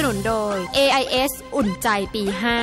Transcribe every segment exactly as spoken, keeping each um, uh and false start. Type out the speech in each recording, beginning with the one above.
นุนโดย เอ ไอ เอส อุ่นใจปีห้า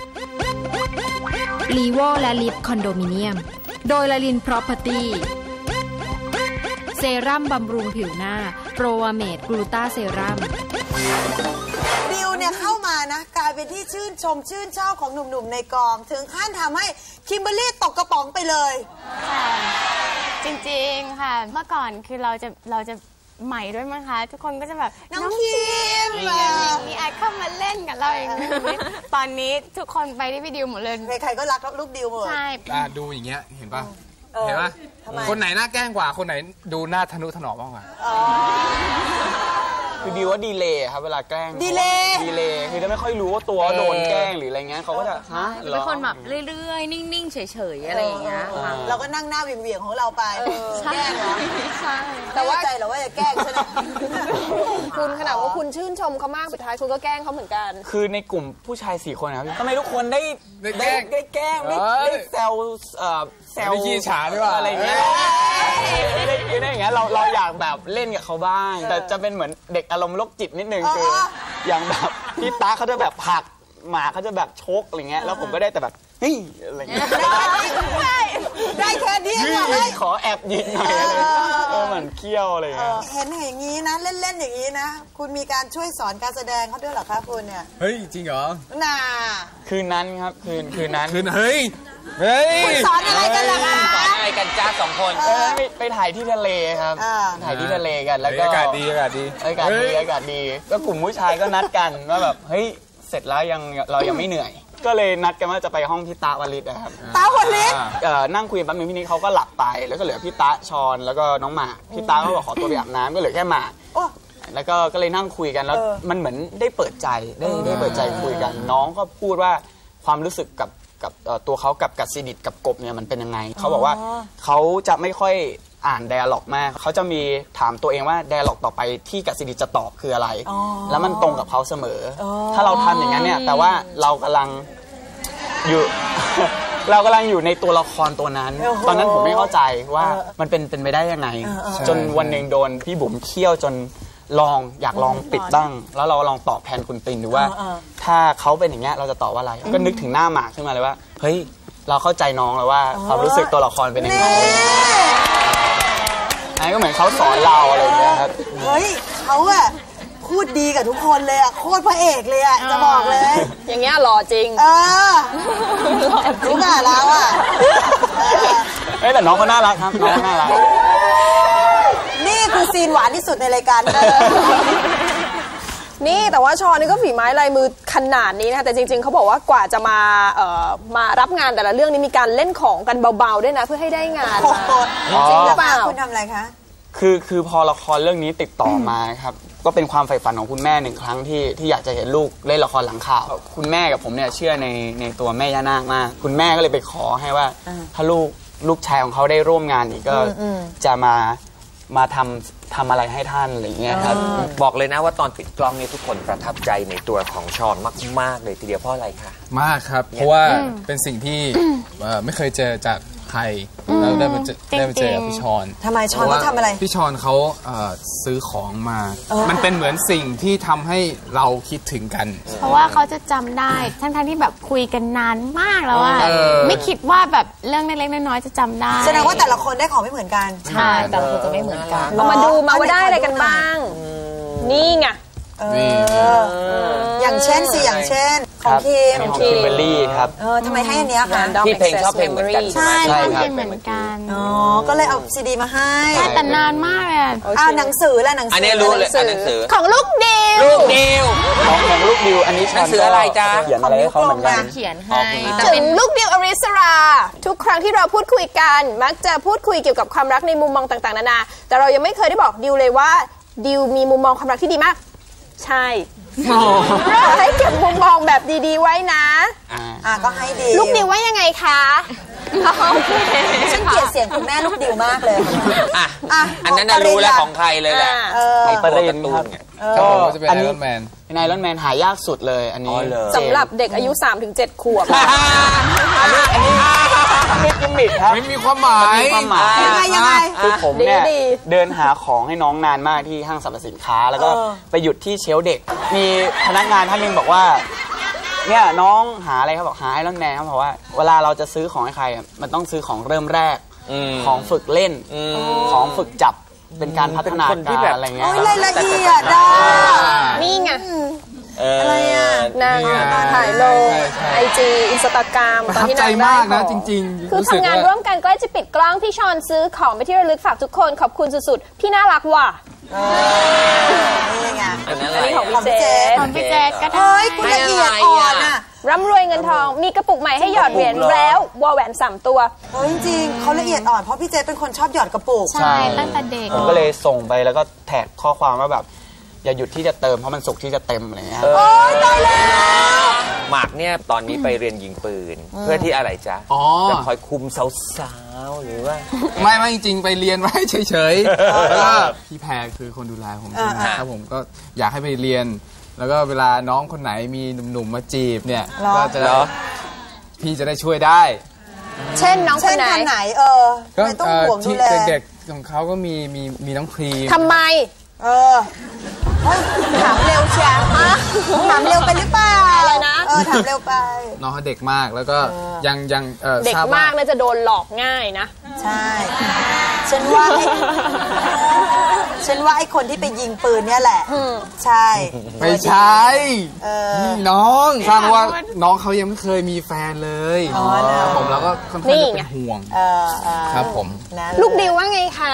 ลีโวและลิฟคอนโดมิเนียมโดยลลิน Property เซรั่มบำรุงผิวหน้าโปรวาเมดกลูตาเซรั่มดิวเนี่ยเข้ามานะกลายเป็นที่ชื่นชมชื่นชอบของหนุ่มๆในกองถึงขั้นทำให้คิมเบอร์รี่ตกกระป๋องไปเลยค่ะจริงๆค่ะเมื่อก่อนคือเราจะเราจะใหม่ด้วยมั้งคะทุกคนก็จะแบบน้องคิมมีแอดเข้ามาเล่นกับเราเองตอนนี้ทุกคนไปที่พี่ดิวหมดเลยใครๆก็รักลูกดิวหมดใช่ดูอย่างเงี้ยเห็นป่ะเห็นป่ะคนไหนหน้าแกล้งกว่าคนไหนดูหน้าทะนุถนอมมากกว่าคือดิวว่าดีเลย์ครับเวลาแกล้งดีเลย์ดีเลย์คือจะไม่ค่อยรู้ว่าตัวโดนแกล้งหรืออะไรเงี้ยเขาก็จะฮะเป็นคนแบบเรื่อยๆนิ่งๆเฉยๆอะไรอย่างเงี้ยเราก็นั่งหน้าเวียงๆของเราไปแกล้งเหรอใช่แต่ว่าใจเราว่าจะแกล้งใช่ไหมคุณขนาดว่าคุณชื่นชมเขามากสุดท้ายคุณก็แกล้งเขาเหมือนกันคือในกลุ่มผู้ชายสี่คนนะครับทำไมทุกคนได้ได้ได้แกล้งได้แซวแซวขี้ฉาด้วยว่าอะไรเงี้ยได้ได้อย่างเงี้ยเราเราอยากแบบเล่นกับเขาบ้างแต่จะเป็นเหมือนเด็กอารมณ์โรคจิตนิดนึงคืออย่างแบบพี่ตาเขาจะแบบผลักหมาเขาจะแบบชกอะไรเงี้ยแล้วผมก็ได้แต่แบบเฮ้ยอะไรเงี้ยได้แค่นี้ขอแอบยิงหน่อยเออเหมือนเคี้ยวอะไรเงี้ยเห็นอย่างนี้นะเล่นๆอย่างนี้นะคุณมีการช่วยสอนการแสดงเขาด้วยเหรอคะคุณเนี่ยเฮ้ยจริงเหรอน่าคืนนั้นครับคืนคืนนั้นคืนเฮ้ยเฮ้ยคุณสอนอะไรกันล่ะคะสอนอะไรกันจ้าสองคนไปถ่ายที่ทะเลครับถ่ายที่ทะเลกันแล้วก็อากาศดีอากาศดีอากาศดีอากาศดีก็กลุ่มผู้ชายก็นัดกันว่าแบบเฮ้ยเสร็จแล้วยังเรายังไม่เหนื่อยก็เลยนัดกันว่าจะไปห้องพี่ตาวลิตนะครับตาวลิตนั่งคุยแป๊บนึงพี่นิกเขาก็หลับไปแล้วก็เหลือพี่ตาชอนแล้วก็น้องหมากพี่ตาเขาบอกขอตัวไปอาบน้ำก็เหลือแค่หมากแล้วก็ก็เลยนั่งคุยกันแล้วมันเหมือนได้เปิดใจได้ได้เปิดใจคุยกันน้องก็พูดว่าความรู้สึกกับกับตัวเขากับกัสซิดิตกับกบเนี่ยมันเป็นยังไงเขาบอกว่าเขาจะไม่ค่อยอ่านไดอะล็อกมากเขาจะมีถามตัวเองว่าไดอะล็อกต่อไปที่กัสซิดิตจะตอบคืออะไรแล้วมันตรงกับเขาเสมอถ้าเราทำอย่างนั้นเนี่ยแต่ว่าเรากำลังอยู่ เรากำลังอยู่ในตัวละครตัวนั้นตอนนั้นผมไม่เข้าใจว่ามันเป็นเป็นไปได้ยังไงจนวันหนึ่งโดนพี่บุ๋มเคี่ยวจนลองอยากลองปิดบ้างแล้วเราลองตอบแทนคุณตินดูว่าถ้าเขาเป็นอย่างเงี้ยเราจะตอบว่าอะไรก็นึกถึงหน้าหมากขึ้นมาเลยว่าเฮ้ยเราเข้าใจน้องแล้วว่าความรู้สึกตัวละครเป็นยังไงอันนี้ก็เหมือนเขาสอนเราอะไรอย่างเงี้ยครับเฮ้ยเขาอะพูดดีกับทุกคนเลยอะโคตรพระเอกเลยอะจะบอกเลยอย่างเงี้ยหล่อจริงเออรู้ป่ะแล้วอะเอ้แต่น้องเขาน่ารักครับน้องน่ารักนี่คือซีนหวานที่สุดในรายการนี่แต่ว่าชอนนี่ก็ฝีไม้ลายมือขนาดนี้นะคะแต่จริงๆเขาบอกว่ากว่าจะมาเอ่อมารับงานแต่ละเรื่องนี้มีการเล่นของกันเบาๆด้วยนะเพื่อให้ได้งานจริงหรือเปล่าคุณทำอะไรคะคือคือพอละครเรื่องนี้ติดต่อมาครับก็เป็นความใฝ่ฝันของคุณแม่หนึ่งครั้งที่ที่อยากจะเห็นลูกเล่นละครหลังข่าวคุณแม่กับผมเนี่ยเชื่อในในตัวแม่ย่านาคมากคุณแม่ก็เลยไปขอให้ว่าถ้าลูกลูกชายของเขาได้ร่วมงานอีกก็จะมามาทำทำอะไรให้ท่านอะไรเงี้ยครับบอกเลยนะว่าตอนปิดกล้องนี่ทุกคนประทับใจในตัวของชอนมากๆเลยทีเดียวเพราะอะไรคะมากครับเพราะว่าเป็นสิ่งที่ไม่เคยเจอจากใครแล้วได้มาเจอได้มาเจอพี่ชอนทำไมชอนเขาทำอะไรพี่ชอนเขาซื้อของมามันเป็นเหมือนสิ่งที่ทำให้เราคิดถึงกันเพราะว่าเขาจะจำได้ทั้งๆที่แบบคุยกันนานมากแล้วอะไม่คิดว่าแบบเรื่องเล็กๆน้อยๆจะจำได้แสดงว่าแต่ละคนได้ของไม่เหมือนกันใช่แต่ละคนจะไม่เหมือนกันเรามาดูมาว่าได้อะไรกันบ้างนี่ไงอย่างเช่นสิอย่างเช่นของคิมของคิมเบอร์รี่ครับเออทำไมให้อันเนี้ยคะพี่เพลงชอบเพลงเหมือนกันใช่ชอบเพลงเหมือนกันอ๋อก็เลยเอาซีดีมาให้แต่นานมากเลยอ้าวหนังสือแล้วหนังสืออันนี้รู้เลยหนังสือของลูกดิวลูกดิวของของลูกดิวอันนี้หนังสืออะไรจ๊ะเขียนอะไรให้เขาเหมือนกันเขียนให้ถึงลูกดิวอริสราทุกครั้งที่เราพูดคุยกันมักจะพูดคุยเกี่ยวกับความรักในมุมมองต่างๆนานาแต่เรายังไม่เคยได้บอกดิวเลยว่าดิวมีมุมมองความรักที่ดีมากใช่เราให้เก็บมุมมองแบบดีๆไว้นะอ่าก็ให้ดีลูกดิวว่ายังไงคะโอเคฉันเกลียดเสียงคุณแม่ลูกดิวมากเลยอ่ะอ่ะอันนั้นน่ะรู้แล้วของใครเลยแหละเออไอ้ปริญตูครับนเนี่ยครับผมก็จะเป็นอันไอนี้รอนแมนเป็นไอรอนแมนหายากสุดเลยอันนี้อ๋อเหรอสำหรับเด็กอายุ สามถึงเจ็ด ขวบอันนี้อันนี้ไม่กิมมิคครับไม่มีความหมายมีความหมายยังไงยังไงคือผมเนี่ยดีเดินหาของให้น้องนานมากที่ห้างสรรพสินค้า แล้วก็เออไปหยุดที่เชลฟ์เด็ก มีพนักงานท่านหนึงบอกว่าเนี่ยน้องหาอะไรครับบอกหาไอรอนแมนครับเพราะว่าเวลาเราจะซื้อของให้ใครอะมันต้องซื้อของเริ่มแรกอืมของฝึกเล่นอืมของฝึกจับเป็นการพัฒนาเป็นคนที่การแบบอะไรเงี้โอ้ยยรายละเอียดอ่ะนี่ไงเอออะไรอ่ะนางนี่ไงถ่ายลงใช่ใช่ไอจีอินสตาแกรมประตอนทับที่ใจนางได้มากนะของจริงๆคือรู้สึกทำงานว่าร่วมกันใกล้จะปิดกล้องพี่ชอนซื้อของไปที่ระลึกฝากทุกคนขอบคุณสุดๆ พี่น่ารักว่ะนี่ไงอันนั้นอันนี้ของของพี่พี่เจเจษษของพี่เจษก็ได้เฮ้ยคุณละเอียดอ่อนอ่ะร่ำรวยเงินทองมีกระปุกใหม่ให้หยอดเหรียญแล้ววอลแหวนสามตัวเฮ้ยจริงๆเขาละเอียดอ่อนเพราะพี่เจษเป็นคนชอบหยอดกระปุกใช่ตั้งแต่เด็กผมก็เลยส่งไปแล้วก็แท็กข้อความว่าแบบอย่าหยุดที่จะเติมเพราะมันสุกที่จะเต็มอะไรเงี้ยโอ๊ยตายแล้วหมากเนี่ยตอนนี้ไปเรียนยิงปืน เพื่อที่อะไรจ๊ะอ๋อจะคอยคุมสาวๆหรือว่าไม่ไม่จริงๆไปเรียนไว้เฉยๆแล้วก็พี่แพรคือคนดูแลผมใช่ไหมอ่าครับผมก็อยากให้ไปเรียน แล้วก็เวลาน้องคนไหนมีหนุ่มๆมาจีบเนี่ยก็จะเหรอพี่จะได้ช่วยได้เช่นน้องคเช่นนไหนคนไหนเออก็ไม่ต้องเอ่อห่วงดูที่แลเด็กๆของเขาก็มีมีมีน้องพรีมทำไมเออเฮ้ยถามเร็วเชียวถามเร็วไปหรือเปล่าอะไรนะเออถามเร็วไปน้องเขาเด็กมากแล้วก็ยังยังเอ่อเด็กทราบว่มากน่าจะโดนหลอกง่ายนะใช่ ฉันว่าไอ้ฉันว่าไอ้คนที่ไปยิงปืนเนี่ยแหละ ใช่ไม่ใช่เออนี่น้องทราบว่าน้องเขายังไม่เคยมีแฟนเลยอ๋อเหรอครับผมแล้วก็ค่อนข้างนี่จะไงเป็นห่วงเออเออครับผมนะลูกดิวว่าไงคะ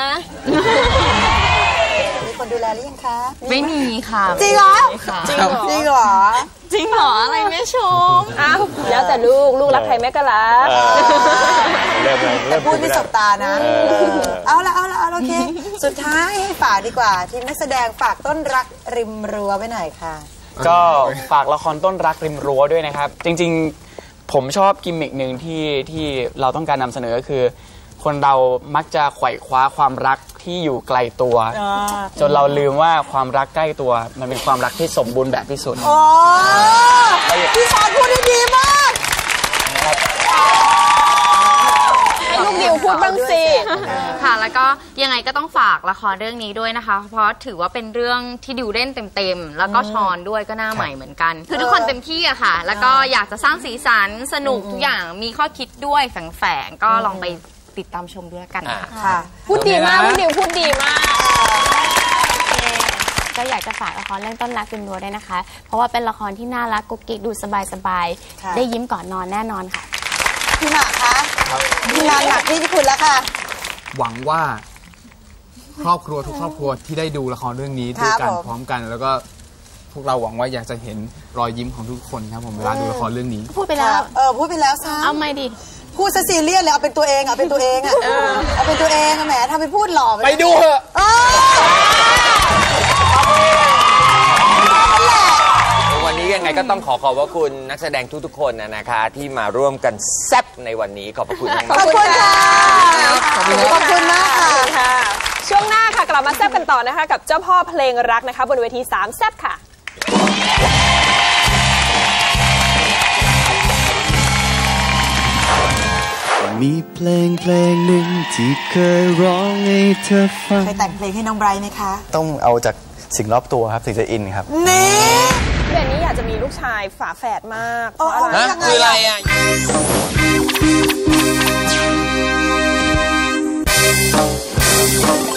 มีคนดูแลหรือยังคะไม่มีค่ะจริงเหรอจริงเหรอจริงเหรอจริงเหรออะไรแม่ชมอ้าวแล้วแต่ลูก ลูกรักใครแม่ก็รักเริ่มเลยแต่พูดไม่สบตานะเออเอาละเอาละเอาละโอเค สุดท้ายให้ฝากดีกว่า ทีมนักแสดงฝากต้นรักริมรั้วไว้หน่อยค่ะก็ฝากละครต้นรักริมรั้วด้วยนะครับ จริงๆผมชอบกิมมิกหนึ่งที่ที่เราต้องการนำเสนอก็คือ คนเรามักจะไขว่คว้าความรักที่อยู่ไกลตัว จนเราลืมว่าความรักใกล้ตัว มันเป็นความรักที่สมบูรณ์แบบที่สุดโอ้พี่ชอนพูดได้ดีมากให้ลูกดิวพูดบ้างสิค่ะ แล้วก็ยังไงก็ต้องฝากละครเรื่องนี้ด้วยนะคะ เพราะถือว่าเป็นเรื่องที่ดิวเล่นเต็มๆ แล้วก็ชอนด้วยก็หน้าใหม่เหมือนกัน คือทุกคนเต็มที่อะค่ะ แล้วก็อยากจะสร้างสีสันสนุกทุกอย่างมีข้อคิดด้วยแฝงๆ ก็ลองไปติดตามชมด้วยกันค่ะค่ะพูดดีมากลูกดิวพูดดีมากก็อยากจะฝากละครเรื่องต้นรักริมรั้วด้วยนะคะ เพราะว่าเป็นละครที่น่ารักกุ๊กกิ๊กดูสบายค่ะๆ ได้ยิ้มก่อนนอนแน่นอนค่ะพี่หมากคะมีงานหนักที่ญี่ปุ่นแล้วค่ะหวังว่า ครอบครัวทุกครอบครัวที่ได้ดูละครเรื่องนี้ครัด้วยบกันผมพร้อมกัน แล้วก็พวกเราหวังว่าอยากจะเห็นรอยยิ้มของทุกคนครับผมเวลาดูละครเรื่องนี้พูดไปแล้วเออพูดไปแล้วซ้เอาไม่ดิำพูดซะซีเรียสเลยเอาเป็นตัวเองเอาเป็นตัวเองอ่ะเอาเป็นตัวเองอะแหมทำเป็นพูดหล่อไปดูเถอะเออวันนี้ยังไงก็ต้องขอขอบพระคุณนักแสดงทุกๆคนนะนะคะ ที่มาร่วมกันแซ่บในวันนี้ขอบพระคุณมากขอบคุณค่ะขอบคุณมากค่ะค่ะ ช่วงหน้าค่ะกลับมาแซ่บกันต่อนะคะ กับเจ้าพ่อเพลงรักนะคะ บนเวทีสามแซ่บค่ะมีเพลงเพลงหนึ่งที่เคยร้องให้เธอฟังเคยแต่งเพลงให้น้องไบรท์ไหมคะต้องเอาจากสิ่งรอบตัวครับถึงจะอินครับนี่เดือนนี้อยากจะมีลูกชายฝาแฝดมากเพอ๋อราะอะไรฮะคืออะไรอ่ะ